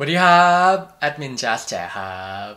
วัสดีครับแอดมินจัสแจ๋ครับ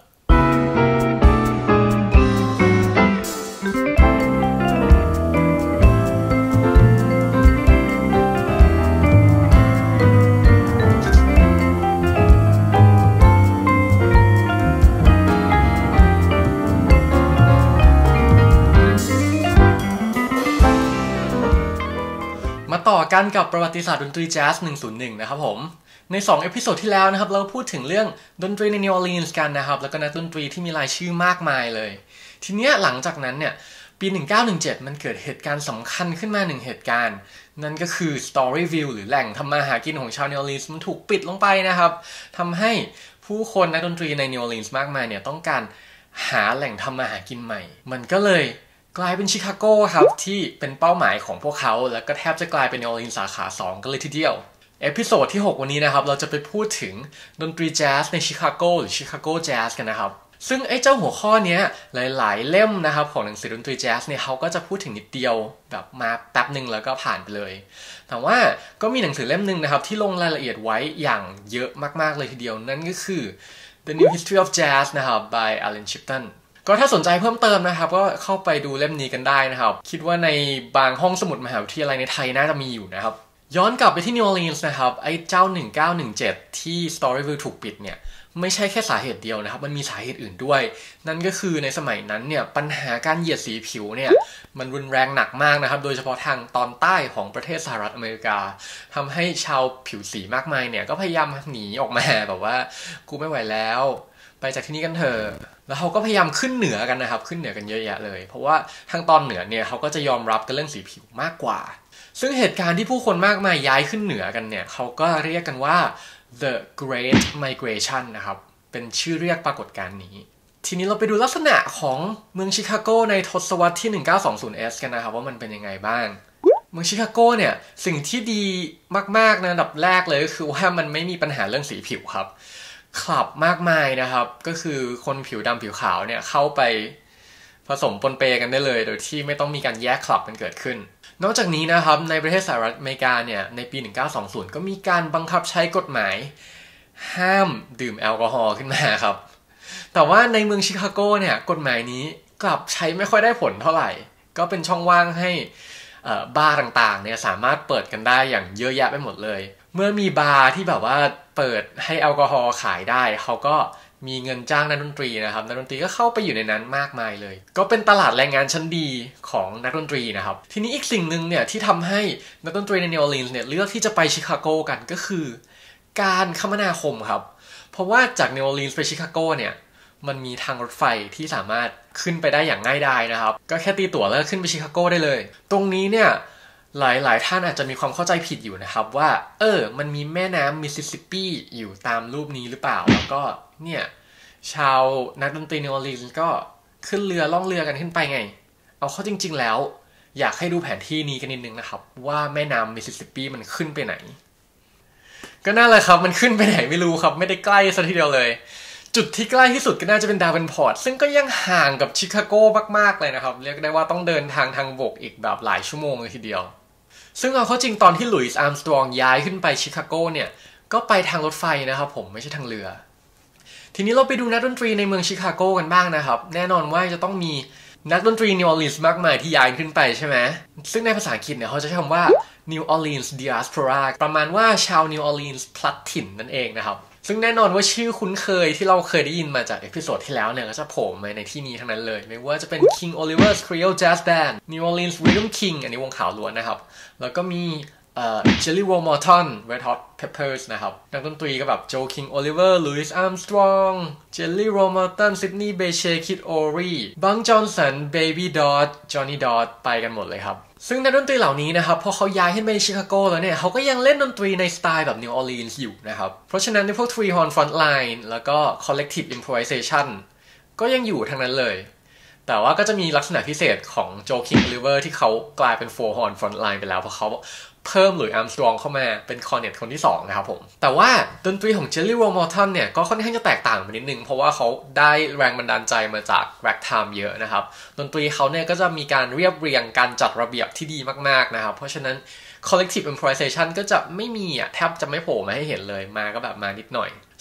มาต่อกันกับประวัติศาสตร์ดนตรีแจ๊ส101นะครับผมใน2เอพิโซดที่แล้วนะครับเราพูดถึงเรื่องดนตรีในนิวออร์ลีนส์กันนะครับแล้วก็นักดนตรีที่มีรายชื่อมากมายเลยทีเนี้ยหลังจากนั้นเนี่ยปี1917มันเกิดเหตุการณ์สำคัญขึ้นมา1เหตุการณ์นั่นก็คือ Storyville หรือแหล่งทำมาหากินของชาวนิวออร์ลีนส์มันถูกปิดลงไปนะครับทำให้ผู้คนนักดนตรีในนิวออร์ลีนส์มากมายเนี่ยต้องการหาแหล่งทำมาหากินใหม่มันก็เลยกลายเป็นชิคาโกครับที่เป็นเป้าหมายของพวกเขาแล้วก็แทบจะกลายเป็นนิวออร์ลีนส์สาขา2กันเลยทีเดียวเอพิโซดที่6วันนี้นะครับเราจะไปพูดถึงดนตรีแจ๊สในชิคาโกหรือชิคาโกแจ๊สกันนะครับซึ่งไอ้เจ้าหัวข้อนี้หลายๆเล่มนะครับของหนังสือดนตรีแจ๊สเนี่ยเขาก็จะพูดถึงนิดเดียวแบบมาแป๊บนึงแล้วก็ผ่านไปเลยแต่ว่าก็มีหนังสือเล่มนึงนะครับที่ลงรายละเอียดไว้อย่างเยอะมากๆเลยทีเดียวนั่นก็คือ The New History of Jazz นะครับ by Alan Shiptonก็ถ้าสนใจเพิ่มเติมนะครับก็เข้าไปดูเล่มนี้กันได้นะครับคิดว่าในบางห้องสมุดมหาวิทยาลัยในไทยน่าจะมีอยู่นะครับย้อนกลับไปที่นิวออร์ลีนส์นะครับไอ้เจ้า1917ที่ Storyville ถูกปิดเนี่ยไม่ใช่แค่สาเหตุเดียวนะครับมันมีสาเหตุอื่นด้วยนั่นก็คือในสมัยนั้นเนี่ยปัญหาการเหยียดสีผิวเนี่ยมันรุนแรงหนักมากนะครับโดยเฉพาะทางตอนใต้ของประเทศสหรัฐอเมริกาทำให้ชาวผิวสีมากมายเนี่ยก็พยายามหนีออกมาแบบว่ากูไม่ไหวแล้วไปจากที่นี่กันเถอะแล้วเขาก็พยายามขึ้นเหนือกันนะครับขึ้นเหนือกันเยอะแยะเลยเพราะว่าทางตอนเหนือเนี่ยเขาก็จะยอมรับกันเรื่องสีผิวมากกว่าซึ่งเหตุการณ์ที่ผู้คนมากมายย้ายขึ้นเหนือกันเนี่ยเขาก็เรียกกันว่า The Great Migration นะครับเป็นชื่อเรียกปรากฏการณ์นี้ทีนี้เราไปดูลักษณะของเมืองชิคาโกในทศวรรษที่ 1920s กันนะครับว่ามันเป็นยังไงบ้างเมืองชิคาโกเนี่ยสิ่งที่ดีมากๆนะอันดับแรกเลยก็คือว่ามันไม่มีปัญหาเรื่องสีผิวครับคลับมากมายนะครับก็คือคนผิวดำผิวขาวเนี่ยเข้าไปผสมปนเปกันได้เลยโดยที่ไม่ต้องมีการแยกคลับกันเกิดขึ้นนอกจากนี้นะครับในประเทศสหรัฐอเมริกาเนี่ยในปี1920ก็มีการบังคับใช้กฎหมายห้ามดื่มแอลกอฮอล์ขึ้นมาครับแต่ว่าในเมืองชิคาโกเนี่ยกฎหมายนี้กลับใช้ไม่ค่อยได้ผลเท่าไหร่ก็เป็นช่องว่างให้บาร์ต่างๆเนี่ยสามารถเปิดกันได้อย่างเยอะแยะไปหมดเลยเมื่อมีบาร์ที่แบบว่าเปิดให้แอลกอฮอล์ขายได้เขาก็มีเงินจ้างนักดนตรีนะครับนักดนตรีก็เข้าไปอยู่ในนั้นมากมายเลยก็เป็นตลาดแรงงานชั้นดีของนักดนตรีนะครับทีนี้อีกสิ่งหนึ่งเนี่ยที่ทำให้นักดนตรีในนิวออร์ลีนส์เนี่ยเลือกที่จะไปชิคาโกกันก็คือการคมนาคมครับเพราะว่าจากนิวออร์ลีนส์ไปชิคาโกเนี่ยมันมีทางรถไฟที่สามารถขึ้นไปได้อย่างง่ายดายนะครับก็แค่ตีตั๋วแล้วขึ้นไปชิคาโกได้เลยตรงนี้เนี่ยหลายท่านอาจจะมีความเข้าใจผิดอยู่นะครับว่ามันมีแม่น้ำมิสซิสซิปปีอยู่ตามรูปนี้หรือเปล่าแล้วก็เนี่ยชาวนักดนตรีนิวออร์ลีนส์ก็ขึ้นเรือล่องเรือกันขึ้นไปไงเอาเข้าจริงๆแล้วอยากให้ดูแผนที่นี้กันนิดนึงนะครับว่าแม่น้ำมิสซิสซิปปีมันขึ้นไปไหนก็น่าเลยครับมันขึ้นไปไหนไม่รู้ครับไม่ได้ใกล้ซะทีเดียวเลยจุดที่ใกล้ที่สุดก็น่าจะเป็นดาเวนพอร์ตซึ่งก็ยังห่างกับชิคาโกมากๆเลยนะครับเรียกได้ว่าต้องเดินทางบกอีกแบบหลายชั่วโมงเลยทีเดียวซึ่งเอาเข้าจริงตอนที่หลุยส์อาร์มสตรองย้ายขึ้นไปชิคาโกเนี่ยก็ไปทางรถไฟนะครับผมไม่ใช่ทางเรือทีนี้เราไปดูนักดนตรีในเมืองชิคาโกกันบ้างนะครับแน่นอนว่าจะต้องมีนักดนตรีนิวออร์ลีนส์มากมายที่ย้ายขึ้นไปใช่ไหมซึ่งในภาษาอังกฤษเนี่ยเขาจะใช้คำว่า New Orleans Diaspora ประมาณว่าชาวนิวออร์ลีนส์พลัดถิ่นนั่นเองนะครับซึ่งแน่นอนว่าชื่อคุ้นเคยที่เราเคยได้ยินมาจากเอพิโซดที่แล้วเนี่ยก็จะโผล่มาในที่นี้ทั้งนั้นเลยไม่ว่าจะเป็น King Oliver's Creole Jazz Band New Orleans Rhythm King อันนี้วงขาวล้วนนะครับแล้วก็มีJelly Roll Morton Red Hot Peppers นะครับนักดนตรีก็แบบ Joe King Oliver Louis Armstrong Jelly Roll Morton Sidney Bechet Kid Ory Bunk Johnson Baby Dodd Johnny Dodd ไปกันหมดเลยครับซึ่งนักดนตรีเหล่านี้นะครับพอเขาย้ายขึ้นไปชิคาโกแล้วเนี่ยเขาก็ยังเล่นดนตรีในสไตล์แบบ New Orleans อยู่นะครับเพราะฉะนั้นในพวก Three Horn Frontline แล้วก็ Collective Improvisation ก็ยังอยู่ทั้งนั้นเลยแต่ว่าก็จะมีลักษณะพิเศษของ Joe King Oliver ที่เขากลายเป็น Four Horn Frontline ไปแล้วเพราะเขาเพิ่มหลุยส์อาร์มสตรองเข้ามาเป็นคอร์เนตคนที่2นะครับผมแต่ว่าดนตรีของ Jelly Roll Morton เนี่ยก็ค่อนข้างจะแตกต่างไปนิดนึงเพราะว่าเขาได้แรงบันดาลใจมาจาก Ragtime เยอะนะครับดนตรีเขาเนี่ยก็จะมีการเรียบเรียงการจัดระเบียบที่ดีมากๆนะครับเพราะฉะนั้น Collective Improvisation ก็จะไม่มีแทบจะไม่โผล่มาให้เห็นเลยมาก็แบบมานิดหน่อย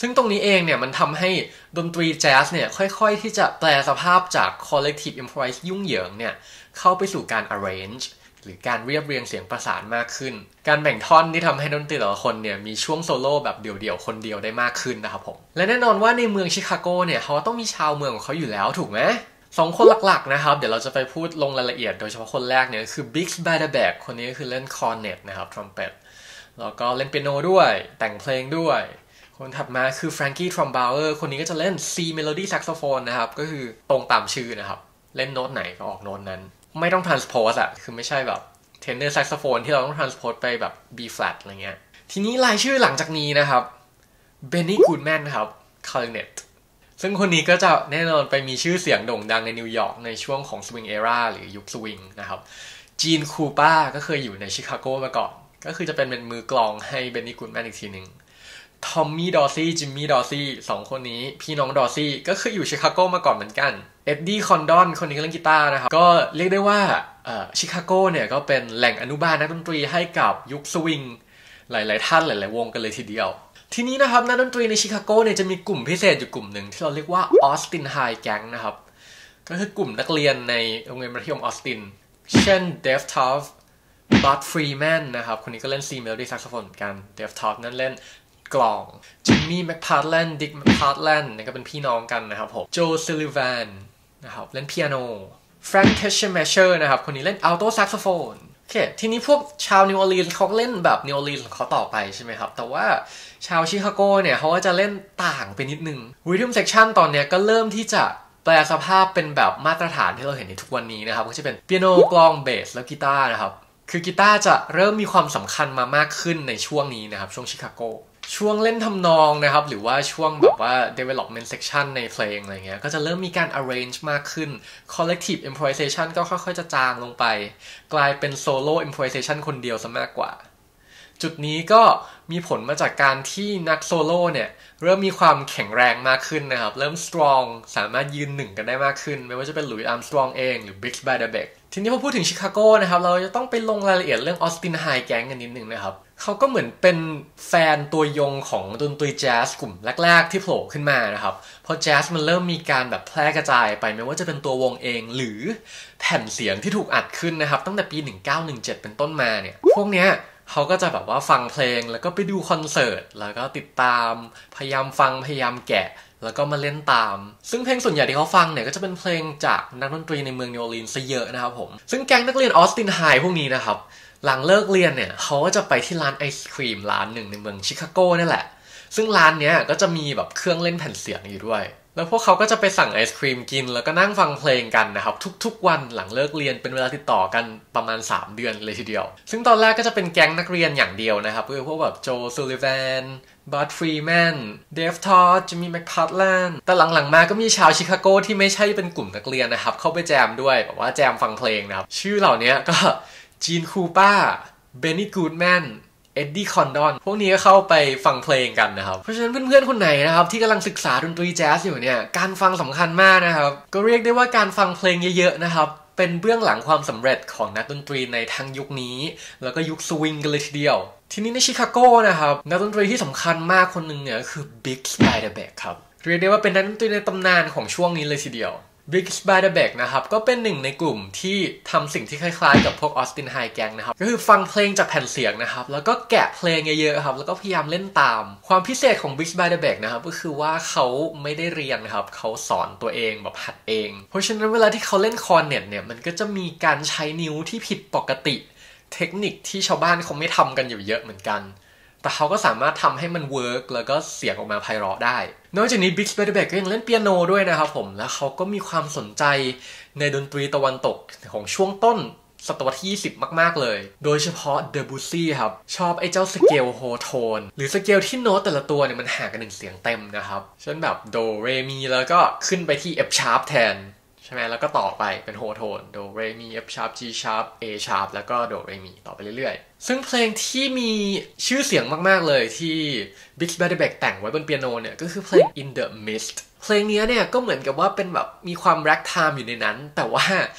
ซึ่งตรงนี้เองเนี่ยมันทำให้ดนตรีแจ๊สเนี่ยค่อยๆที่จะแปลสภาพจาก collective improvise ยุ่งเหยิงเนี่ยเข้าไปสู่การ arrange หรือการเรียบเรียงเสียงประสานมากขึ้นการแบ่งท่อนที่ทำให้ดนตรีแต่ละคนเนี่ยมีช่วงโซโล่แบบเดี่ยวๆคนเดียวได้มากขึ้นนะครับผมและแน่นอนว่าในเมืองชิคาโกเนี่ยเขาต้องมีชาวเมืองของเขาอยู่แล้วถูกไหม2 คนหลักๆนะครับเดี๋ยวเราจะไปพูดลงรายละเอียดโดยเฉพาะคนแรกเนี่ยคือ Bix Beiderbecke คนนี้ก็คือเล่นคอร์เนตนะครับทรัมเป็ตแล้วก็เล่นเปียโนด้วยแต่งเพลงด้วยคนถัดมาคือ Frankie Trombauer คนนี้ก็จะเล่น C Melody Saxophone นะครับก็คือตรงตามชื่อนะครับเล่นโน้ตไหนก็ออกโน้ตนั้นไม่ต้อง transpose อะคือไม่ใช่แบบ tenor saxophone ที่เราต้อง transpose ไปแบบ B flat อะไรเงี้ยทีนี้รายชื่อหลังจากนี้นะครับ Benny Goodman ครับ clarinet ซึ่งคนนี้ก็จะแน่นอนไปมีชื่อเสียงโด่งดังในนิวยอร์กในช่วงของ Swing Era หรือยุค Swing นะครับจีนคูป้าก็เคยอยู่ในชิคาโกมาก่อนก็คือจะเป็นมือกลองให้เบนนี่กูดแมนอีกทีหนึ่งทอมมี่ดอร์ซี่จิมมี่ดอร์ซี่2คนนี้พี่น้องดอร์ซี่ก็คืออยู่ชิคาโกมาก่อนเหมือนกันเอ็ดดี้คอนดอนคนนี้ก็เล่นกีตาร์นะครับก็เรียกได้ว่าชิคาโกเนี่ยก็เป็นแหล่งอนุบาลนักดนตรีให้กับยุคสวิงหลายๆท่านหลายๆวงกันเลยทีเดียวทีนี้นะครับนักดนตรีในชิคาโกเนี่ยจะมีกลุ่มพิเศษอยู่กลุ่มหนึ่งที่เราเรียกว่าออสตินไฮแก๊งนะครับก็คือกลุ่มนักเรียนในโรงเรียนมัธยมออสตินเช่นเดฟทอฟบัตฟรีแมนนะครับคนนี้ก็เล่น C Melody Saxophone เหมือนกันเดฟทอฟนั่นเล่นกลองจิมมี่แมคพาร์แลนด์ดิกแมคพาร์แลนด์นี่ก็เป็นพี่น้องกันนะครับผมโจซิลลิแวนนะครับเล่นเปียโนแฟรงค์เทชเมเชอร์นะครับคนนี้เล่นอัลโตแซกโซโฟนโอเคทีนี้พวกชาวนิวออร์ลีนส์เขาเล่นแบบนิวออร์ลีนส์ของเขาต่อไปใช่ไหมครับแต่ว่าชาวชิคาโกเนี่ยเขาก็จะเล่นต่างไปนิดนึงริทึมเซกชันตอนนี้ก็เริ่มที่จะแปลสภาพเป็นแบบมาตรฐานที่เราเห็นในทุกวันนี้นะครับก็จะเป็นเปียโนกลองเบสแล้วกีตาร์นะครับคือกีตาร์จะเริ่มมีความสำคัญมามากขึ้นในช่วงนี้นะครับช่วงชิคาโกช่วงเล่นทำนองนะครับหรือว่าช่วงแบบว่า development section ในเพลงอะไรเงี้ยก็จะเริ่มมีการ arrange มากขึ้น collective improvisation ก็ค่อยๆจะจางลงไปกลายเป็น solo improvisation คนเดียวซะมากกว่าจุดนี้ก็มีผลมาจากการที่นักโซโล่เนี่ยเริ่มมีความแข็งแรงมากขึ้นนะครับเริ่ม strong สามารถยืนหนึ่งกันได้มากขึ้นไม่ว่าจะเป็นหลุยส์อาร์มสตรองเองหรือ Bix Beiderbecke ทีนี้พอพูดถึงชิคาโกนะครับเราจะต้องไปลงรายละเอียดเรื่องออสตินไฮแก๊งกันนิดนึงนะครับเขาก็เหมือนเป็นแฟนตัวยงของดนตรีแจ๊สกลุ่มแรกๆที่โผล่ขึ้นมานะครับพอแจ๊สมันเริ่มมีการแบบแพร่กระจายไปไม่ว่าจะเป็นตัววงเองหรือแผ่นเสียงที่ถูกอัดขึ้นนะครับตั้งแต่ปี1917เป็นต้นมาเนี่ยพวกเนี้ยเขาก็จะแบบว่าฟังเพลงแล้วก็ไปดูคอนเสิร์ตแล้วก็ติดตามพยายามฟังพยายามแกะแล้วก็มาเล่นตามซึ่งเพลงส่วนใหญ่ที่เขาฟังเนี่ยก็จะเป็นเพลงจากนักดนตรีในเมืองนิวออร์ลีนส์ซะเยอะนะครับผมซึ่งแก๊งนักเรียนออสตินไฮพวกนี้นะครับหลังเลิกเรียนเนี่ยเขาก็จะไปที่ร้านไอศครีมร้านหนึ่งในเมืองชิคาโกนี่แหละซึ่งร้านเนี้ยก็จะมีแบบเครื่องเล่นแผ่นเสียงอยู่ด้วยแล้วพวกเขาก็จะไปสั่งไอศครีมกินแล้วก็นั่งฟังเพลงกันนะครับทุกๆวันหลังเลิกเรียนเป็นเวลาติดต่อกันประมาณ3 เดือนเลยทีเดียวซึ่งตอนแรกก็จะเป็นแก๊งนักเรียนอย่างเดียวนะครับคือพวกแบบโจซูลิแวนบัตฟรีแมนเดฟทอร์จิมมี่แมคพาร์แลนด์แต่หลังๆมาก็มีชาวชิคาโกที่ไม่ใช่เป็นกลุ่มนักเรียนนะครับเข้าไปแจมด้วยแบบว่าแจมฟังเพลงนะครับชื่อเหล่านี้ก็จีนคูป้าเบนนี่กูดแมนเอ็ดดี้คอนดอนพวกนี้ก็เข้าไปฟังเพลงกันนะครับเพราะฉะนั้นเพื่อนๆคนไหนนะครับที่กำลังศึกษาดนตรีแจ๊สอยู่เนี่ยการฟังสำคัญมากนะครับก็เรียกได้ว่าการฟังเพลงเยอะๆนะครับเป็นเบื้องหลังความสำเร็จของนักดนตรีในทั้งยุคนี้แล้วก็ยุคสวิงกันเลยทีเดียวทีนี้ในชิคาโกนะครับนักดนตรีที่สำคัญมากคนหนึ่งเนี่ยก็คือ Bix Beiderbecke ครับเรียกได้ว่าเป็นนักดนตรีในตำนานของช่วงนี้เลยทีเดียว Bix Beiderbecke นะครับก็เป็นหนึ่งในกลุ่มที่ทำสิ่งที่คล้ายๆกับพวก Austin High Gang นะครับก็คือฟังเพลงจากแผ่นเสียงนะครับแล้วก็แกะเพลงเยอะๆครับแล้วก็พยายามเล่นตามความพิเศษของ Bix Beiderbecke นะครับก็คือว่าเขาไม่ได้เรียนครับเขาสอนตัวเองแบบหัดเองเพราะฉะนั้นเวลาที่เขาเล่นคอร์เน็ตเนี่ยมันก็จะมีการใช้นิ้วที่ผิดปกติเทคนิคที่ชาวบ้านเขาไม่ทำกันอยู่เยอะเหมือนกันแต่เขาก็สามารถทำให้มันเวิร์กแล้วก็เสียงออกมาไพเราะได้นอกจากนี้ Bix Beiderbecke ก็ยังเล่นเปียโนด้วยนะครับผมแล้วเขาก็มีความสนใจในดนตรีตะวันตกของช่วงต้นศตวรรษที่20มากๆเลยโดยเฉพาะ Debussy ครับชอบไอ้เจ้าสเกลโฮโทนหรือสเกลที่โน้ตแต่ละตัวเนี่ยมันห่างกัน1 เสียงเต็มนะครับเช่นแบบโดเรมีแล้วก็ขึ้นไปที่ F sharp แทนใช่ไหมแล้วก็ต่อไปเป็นโฮโทนโดเรมี F sharp G sharp A sharp แล้วก็โดเรมีต่อไปเรื่อยๆซึ่งเพลงที่มีชื่อเสียงมากๆเลยที่ Bix Beiderbecke แต่งไว้บนเปียโนเนี่ยก็คือเพลง In the Mist เพลงนี้เนี่ยก็เหมือนกับว่าเป็นแบบมีความแร็กไทม์อยู่ในนั้นแต่ว่า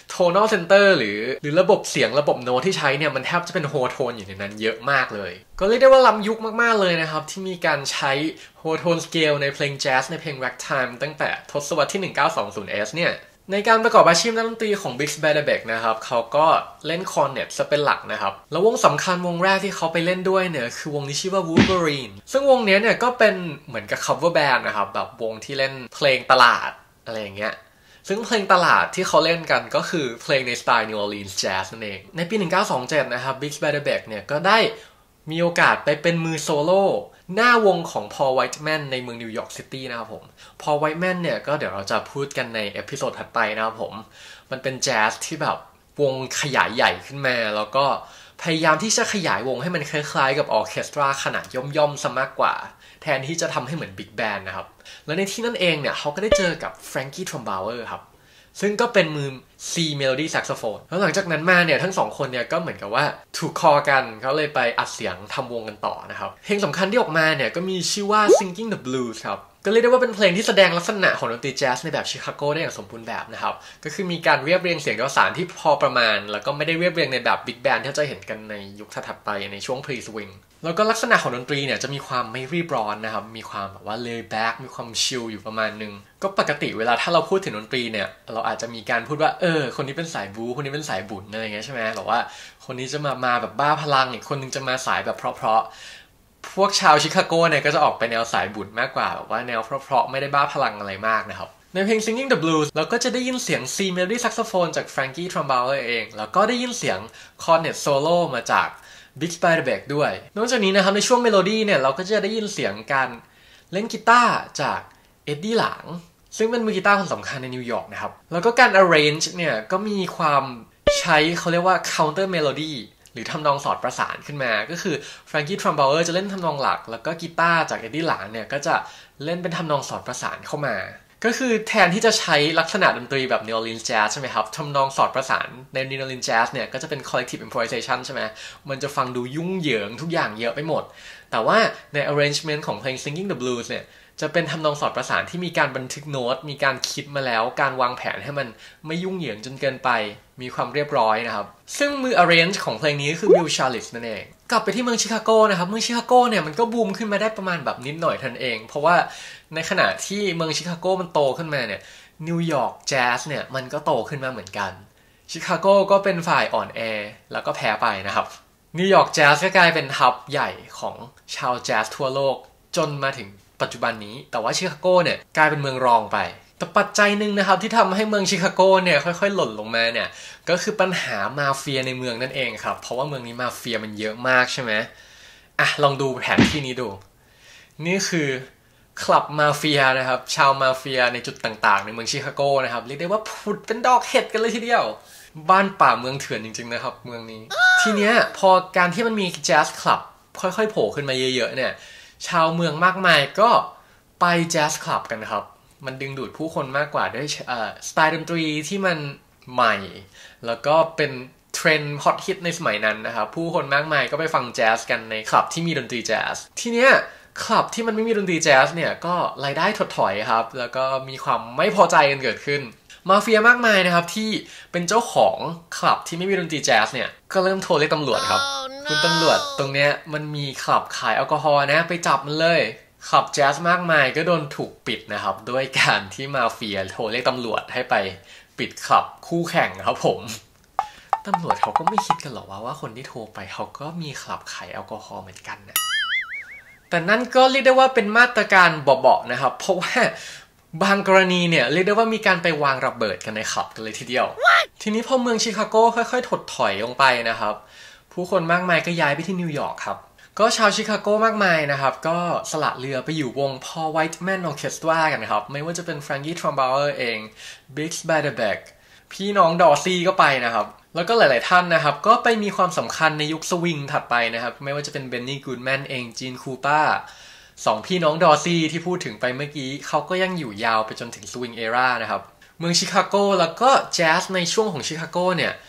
tonal center หรือระบบเสียงระบบโน้ตที่ใช้เนี่ยมันแทบจะเป็นโฮโทนอยู่ในนั้นเยอะมากเลยก็เรียกได้ว่าล้ำยุคมากๆเลยนะครับที่มีการใช้โฮโทนสเกลในเพลงแจ๊สในเพลง Ragtime ตั้งแต่ทศวรรษที่ 1920s เนี่ยในการประกอบอาชีพนักดนตรีของ Bix Beiderbecke นะครับเขาก็เล่นคอร์เนตซะเป็นหลักนะครับแล้ววงสำคัญวงแรกที่เขาไปเล่นด้วยเนี่ยคือวงที่ชื่อว่า Wolverine ซึ่งวงนี้เนี่ยก็เป็นเหมือนกับ cover band นะครับแบบวงที่เล่นเพลงตลาดอะไรอย่างเงี้ยซึ่งเพลงตลาดที่เขาเล่นกันก็คือเพลงในสไตล์ New Orleans Jazz นั่นเองในปี 1927 นะครับ Bix Beiderbecke เนี่ยก็ได้มีโอกาสไปเป็นมือโซโล่หน้าวงของ Paul Whiteman ในเมืองนิวยอร์กซิตี้นะครับผม Paul Whiteman เนี่ยก็เดี๋ยวเราจะพูดกันในเอพิโซดถัดไปนะครับผมมันเป็นแจ๊สที่แบบวงขยายใหญ่ขึ้นมาแล้วก็พยายามที่จะขยายวงให้มันคล้ายๆกับออร์เคสตราขนาดย่อมๆซะมากกว่าแทนที่จะทำให้เหมือนบิ๊กแบนด์นะครับแล้วในที่นั่นเองเนี่ยเขาก็ได้เจอกับ Frankie Trumbauer ครับซึ่งก็เป็นมือ C Melody Saxophone แล้วหลังจากนั้นมาเนี่ยทั้งสองคนเนี่ยก็เหมือนกับว่าถูกคอกันเขาเลยไปอัดเสียงทำวงกันต่อนะครับเพลงสำคัญที่ออกมาเนี่ยก็มีชื่อว่า Singing the Blues ครับก็เรียกได้ว่าเป็นเพลงที่แสดงลักษณะของดนตรีแจ๊สในแบบชิคาโกได้อย่างสมบูรณ์แบบนะครับก็คือมีการเรียบเรียงเสียงประสานที่พอประมาณแล้วก็ไม่ได้เรียบเรียงในแบบบิ๊กแบนด์ที่เราจะเห็นกันในยุคถัดไปในช่วง pre-swing แล้วก็ลักษณะของดนตรีเนี่ยจะมีความไม่รีบร้อนนะครับมีความแบบว่า lay back มีความชิลอยู่ประมาณนึงก็ปกติเวลาถ้าเราพูดถึงดนตรีเนี่ยเราอาจจะมีการพูดว่าคนนี้เป็นสายบู๊คนนี้เป็นสายบุญอะไรอย่างเงี้ยใช่ไหมหรือว่าคนนี้จะมาแบบบ้าพลังอีกคนนึงจะมาสายแบบเพราะพวกชาวชิคาโกเนี่ยก็จะออกไปแนวสายบุญมากกว่าแบบว่าแนวเพราะไม่ได้บ้าพลังอะไรมากนะครับในเพลง Singing the Blues เราก็จะได้ยินเสียง C Melody Saxophone จาก Frankie Trumbauer เองแล้วก็ได้ยินเสียง Cornet Solo มาจาก Bix Beiderbecke ด้วยนอกจากนี้นะครับในช่วงเมโลดี้เนี่ยเราก็จะได้ยินเสียงการเล่นกีตาร์จากเอ็ดดี้หลางซึ่งเป็นมือกีตาร์คนสำคัญในนิวยอร์กนะครับแล้วก็การ arrange เนี่ยก็มีความใช้เขาเรียกว่า counter melodyหรือทำนองสอดประสานขึ้นมาก็คือ Frankie Trumbauer จะเล่นทำนองหลักแล้วก็กีตาร์จากเอ็ดดี้หลางเนี่ยก็จะเล่นเป็นทำนองสอดประสานเข้ามาก็คือแทนที่จะใช้ลักษณะดนตรีแบบ New Orleans Jazz ใช่ไหมครับทำนองสอดประสานใน New Orleans Jazz เนี่ยก็จะเป็น collective improvisation ใช่ไหมมันจะฟังดูยุ่งเหยิงทุกอย่างเยอะไปหมดแต่ว่าใน arrangement ของเพลง Singing the Blues เนี่ยจะเป็นทำนองสอดประสานที่มีการบันทึกโน้ตมีการคิดมาแล้วการวางแผนให้มันไม่ยุ่งเหยิงจนเกินไปมีความเรียบร้อยนะครับซึ่งมือ arrange ของเพลงนี้คือ Bill Charles นั่นเองกลับไปที่เมืองชิคาโกนะครับเมืองชิคาโกเนี่ยมันก็บูมขึ้นมาได้ประมาณแบบนิดหน่อยทันเองเพราะว่าในขณะที่เมืองชิคาโกมันโตขึ้นมาเนี่ยนิวยอร์กแจ๊สเนี่ยมันก็โตขึ้นมาเหมือนกันชิคาโกก็เป็นฝ่ายอ่อนแอแล้วก็แพ้ไปนะครับนิวยอร์กแจ๊สก็กลายเป็นฮับใหญ่ของชาวแจ๊สทั่วโลกจนมาถึงปัจจุบันนี้แต่ว่าชิคาโกเนี่ยกลายเป็นเมืองรองไปแต่ปัจจัยหนึ่งนะครับที่ทำให้เมืองชิคาโกเนี่ยค่อยๆหล่นลงมาเนี่ยก็คือปัญหามาเฟียในเมืองนั่นเองครับเพราะว่าเมืองนี้มาเฟียมันเยอะมากใช่ไหมลองดูแผนที่นี้ดูนี่คือคลับมาเฟียนะครับชาวมาเฟียในจุดต่างๆในเมืองชิคาโกนะครับเรียกได้ว่าผุดเป็นดอกเห็ดกันเลยทีเดียวบ้านป่าเมืองเถื่อนจริงๆนะครับเมืองนี้ทีเนี้ยพอการที่มันมีแจ๊สคลับค่อยๆโผล่ขึ้นมาเยอะๆเนี่ยชาวเมืองมากมายก็ไปแจ๊สคลับกันครับมันดึงดูดผู้คนมากกว่าด้วยสไตล์ดนตรีที่มันใหม่แล้วก็เป็นเทรนด์ฮอตฮิตในสมัยนั้นนะครับผู้คนมากมายก็ไปฟังแจ๊สกันในคลับที่มีดนตรีแจ๊สทีเนี้ยคลับที่มันไม่มีดนตรีแจ๊สเนี่ยก็รายได้ถดถอยครับแล้วก็มีความไม่พอใจกันเกิดขึ้นมาเฟียมากมายนะครับที่เป็นเจ้าของคลับที่ไม่มีดนตรีแจ๊สเนี่ยก็เริ่มโทรเรียกตำรวจครับคุณตำรวจตรงเนี้ยมันมีคลับขายแอลกอฮอล์นะไปจับมันเลยคลับแจ๊สมากมายก็โดนถูกปิดนะครับด้วยการที่มาเฟียโทรเรียกตำรวจให้ไปปิดคลับคู่แข่งครับผมตำรวจเขาก็ไม่คิดกันหรอกว่าคนที่โทรไปเขาก็มีคลับขายแอลกอฮอล์เหมือนกันนะแต่นั่นก็เรียกได้ว่าเป็นมาตรการเบาๆนะครับเพราะว่าบางกรณีเนี่ยเรียกได้ว่ามีการไปวางระเบิดกันในคลับกันเลยทีเดียว ทีนี้พอเมืองชิคาโกค่อยๆถดถอยลงไปนะครับผู้คนมากมายก็ย้ายไปที่นิวยอร์กครับก็ชาวชิคาโกมากมายนะครับก็สละเรือไปอยู่วง Paul Whiteman Orchestra กันครับไม่ว่าจะเป็น Frankie Trumbauer เอง Bix Beiderbecke พี่น้องดอร์ซี่ก็ไปนะครับแล้วก็หลายๆท่านนะครับก็ไปมีความสำคัญในยุคสวิงถัดไปนะครับไม่ว่าจะเป็นเบนนี่กูดแมนเองจีนคูป้าสองพี่น้องดอร์ซี่ที่พูดถึงไปเมื่อกี้เขาก็ยังอยู่ยาวไปจนถึงสวิงเอรานะครับเมืองชิคาโกแล้วก็แจ๊สในช่วงของชิคาโกเนี่ย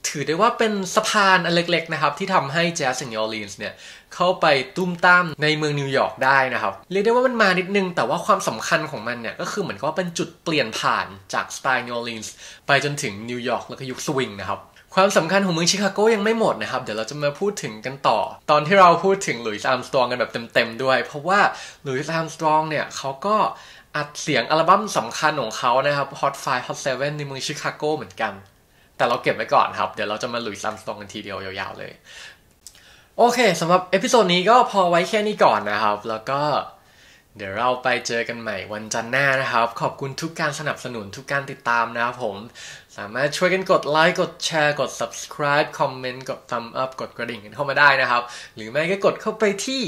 ถือได้ว่าเป็นสะพานอันเล็กๆนะครับที่ทำให้แจ๊สนิวออร์ลีนส์เนี่ยเข้าไปตุ้มตามในเมืองนิวยอร์กได้นะครับเรียกได้ว่ามันมานิดนึงแต่ว่าความสำคัญของมันเนี่ยก็คือเหมือนกับว่าเป็นจุดเปลี่ยนผ่านจากสไตล์นิวออร์ลีนส์ไปจนถึงนิวยอร์กแล้วก็ยุคสวิงนะครับความสำคัญของเมืองชิคาโกยังไม่หมดนะครับเดี๋ยวเราจะมาพูดถึงกันต่อตอนที่เราพูดถึงหลุยส์อาร์มสตรองกันแบบเต็มๆด้วยเพราะว่าหลุยส์อาร์มสตรองเนี่ยเขาก็อัดเสียงอัลบั้มสำคัญของเขานะครับ Hot 5 Hot 7 ในเมืองชิคาโกเหมือนกันแต่เราเก็บไว้ก่อนครับเดี๋ยวเราจะมาลุยอาร์มสตรองกันทีเดียวยาวๆเลยโอเคสำหรับเอพิโซดนี้ก็พอไว้แค่นี้ก่อนนะครับแล้วก็เดี๋ยวเราไปเจอกันใหม่วันจันทร์หน้านะครับขอบคุณทุกการสนับสนุนทุกการติดตามนะครับผมสามารถช่วยกันกดไลค์กดแชร์กด subscribe คอมเมนต์กด thumb up กดกระดิ่งกันเข้ามาได้นะครับหรือไม่ก็กดเข้าไปที่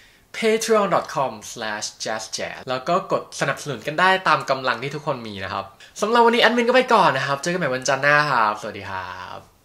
patreon.com/jazzjazz แล้วก็กดสนับสนุนกันได้ตามกำลังที่ทุกคนมีนะครับสำหรับวันนี้แอดมินก็ไปก่อนนะครับเจอกันใหม่วันจันทร์หน้าครับสวัสดีครับ